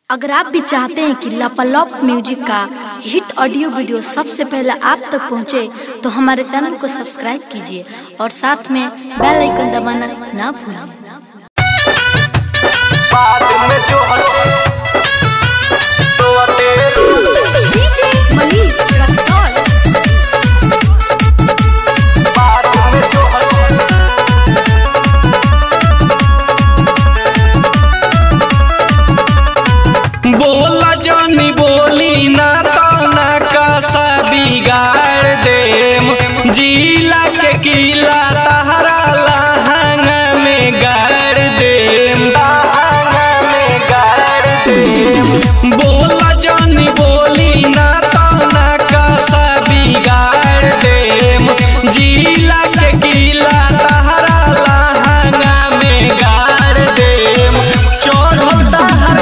अगर आप भी चाहते हैं कि लापालॉप म्यूजिक का हिट ऑडियो वीडियो सबसे पहले आप तक पहुंचे, तो हमारे चैनल को सब्सक्राइब कीजिए और साथ में बेल आइकन दबाना ना भूलिए। बोला जानी बोली ना तो ना कासा बिगाड़ देम, जिला के किला तहरा लहंगा में गाड़ देम, बोला जानी बोली ना तो ना कासा बिगाड़ देम, जिला के किला तहरा लहंगा में गाड़ देम। चढ़ल तहर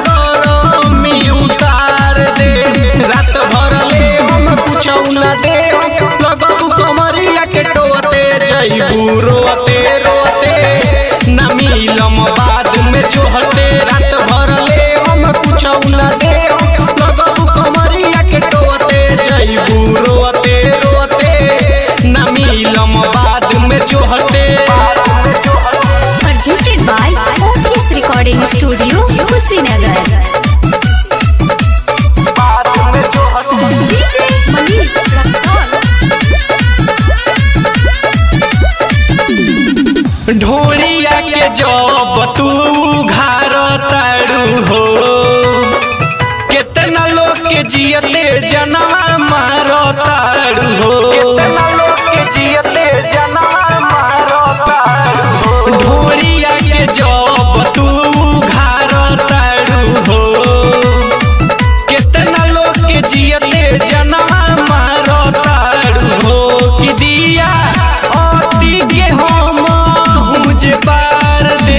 रात भर ले हम कुछ न दे, लगबू कमरिया के टोते जइबू रोते रोते, न मिलम बाद में जोहते। रात भर ले हम कुछ न दे, लगबू कमरिया के टोते जइबू रोते रोते, न मिलम बाद में जोहते। Presented by OPS Recording Studio, Kushinagar. ढोलिया के जब तू घर तारू हो, कितना लोग के जियते जनवा मारो तारू हो, कितना लोग के जियते जनवा मारो तारू हो। ढोलिया के जब तू घर तारू हो, कितना लोग के जियते जनवा मारो तारू हो। कि दिया अति के हम पार दे,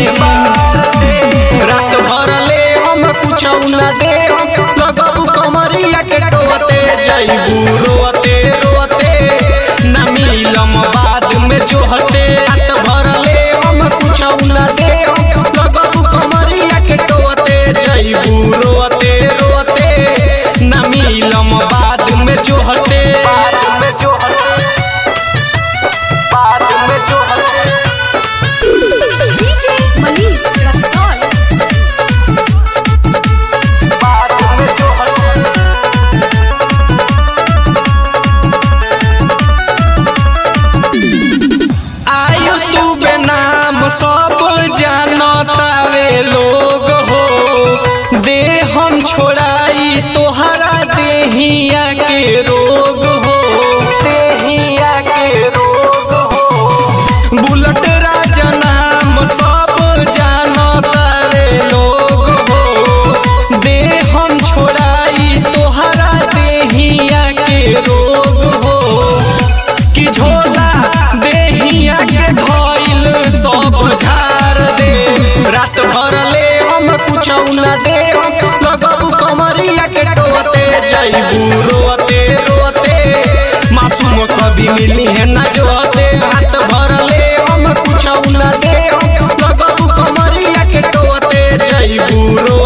रात भर ले हम कुछ न दे, लगबू कमरिया के टोते जइबू रोते रोते, न मिलम बाद में जोहते। रात भर ले हम कुछ न दे, लगबू कमरिया के टोते जइबू रोते रोते, न मिलम बाद में जोहते। सब जानतावे लोग हो, दे हम छोड़ाई तोहरा देहिया के रोग हो, देहिया के रोग हो। बुलेट राजा नाम सब जानतावे लोग हो, दे हम छोड़ाई तोहरा देहिया के रोग हो। कि झोला देहिया के धइल सब झार दे, रात भर ले हम कुछ न दे, लगबू कमरिया के टोते जइबू रोते रोते, मासूम कभी मिली है न जोते। रात भर ले हम कुछ न दे, लगबू कमरिया के टोते जइबू रोते।